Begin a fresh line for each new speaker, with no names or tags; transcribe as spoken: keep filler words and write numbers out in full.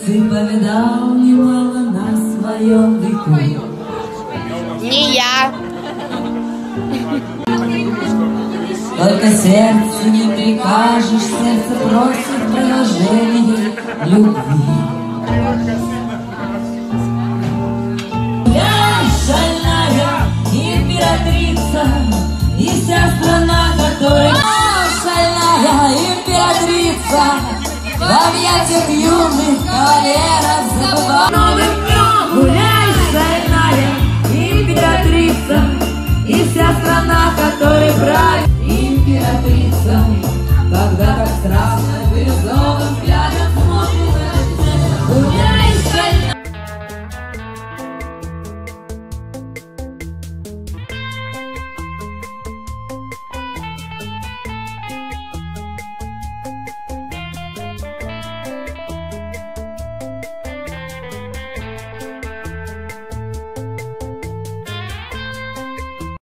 ты повидал немало на своем веку.
Не я.
Только сердцу не прикажешь, сердце просит продолжение любви. Я шальная императрица, и вся страна, которая шальная императрица, в объятиях юных кавалеров забыла. Новым днем гуляй, шальная императрица, и вся страна, которой правит императрица.